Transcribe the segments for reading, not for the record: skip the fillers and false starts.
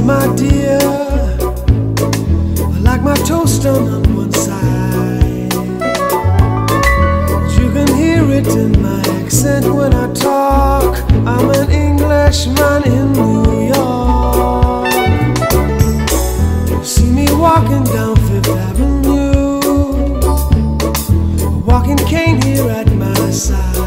my dear, I like my toast done on one side. You can hear it in my accent when I talk. I'm an Englishman in New York. You see me walking down Fifth Avenue, a walking cane here at my side.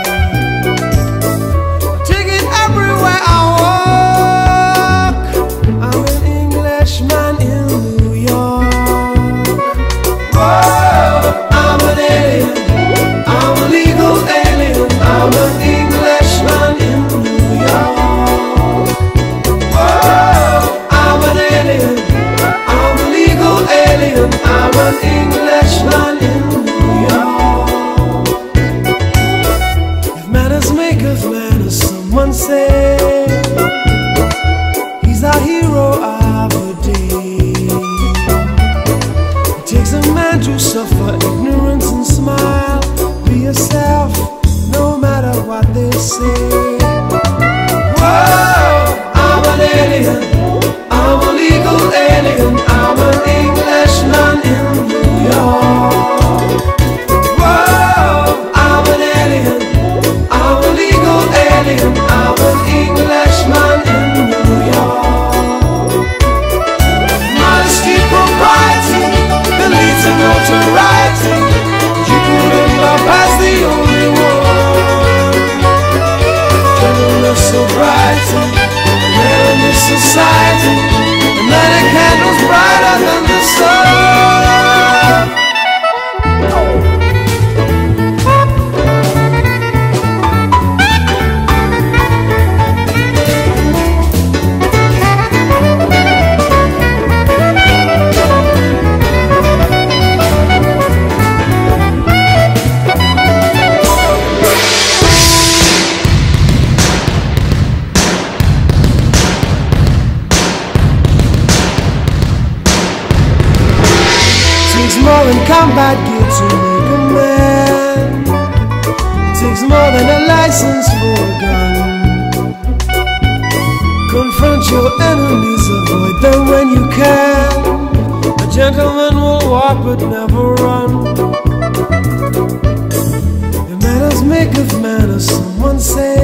I take it everywhere I walk. I'm an Englishman in New York. Whoa, I'm an alien, I'm a legal alien. I'm an Englishman in New York. Whoa, I'm an alien, I'm a legal alien. I'm an Englishman in New York. If manners make of manners, someone say, he's our hero of the day. It takes a man to suffer ignorance and smile. Be yourself, no matter what they say. Whoa, I'm an alien, I'm a legal alien. I'm an Englishman in New York. Whoa, I'm an alien, I'm a legal alien. I'm an Englishman in New York. Modesty, propriety, the lead to notoriety. You couldn't love past the only one. Gentleness, sobriety, man in this society. And then a candle's brighter than the sun. Takes more than combat gear to make a man. It takes more than a license for a gun. Confront your enemies, avoid them when you can. A gentleman will walk but never run. If manners make of manners, someone say.